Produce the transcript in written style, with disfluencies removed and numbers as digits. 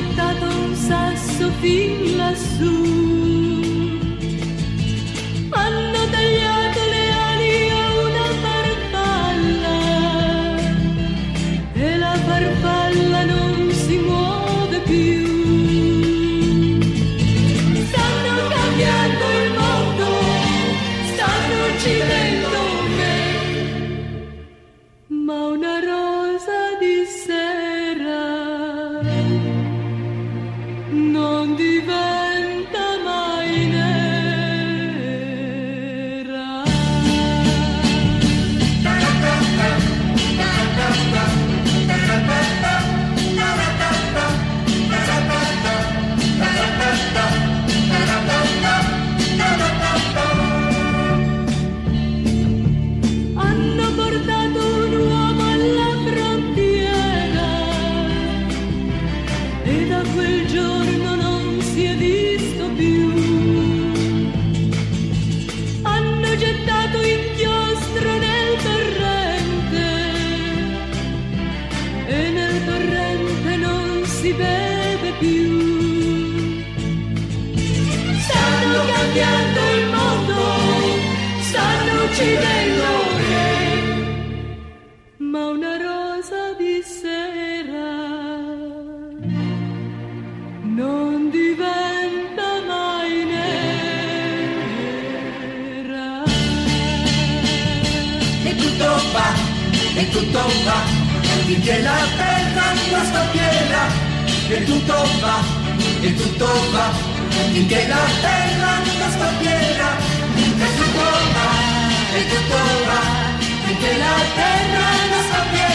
portato un sasso fin lassù. Hanno tagliato le ali a una farfalla e la farfalla non si muove più. Stanno cambiando il mondo, stanno uccidendo me, ma una rosa di sera non diventa mai nera. Hanno portato un uomo alla frontiera e da quel giorno non si è visto più. Hanno gettato inchiostro nel torrente e nel torrente non si beve più. Stanno cambiando il mondo, stanno uccidendo me, ma una rosa di sera non diventa mai nera. E tutto va, finché la terra non sta piena. E tutto va, finché la terra non sta piena. E tutto va, finché la terra non sta piena.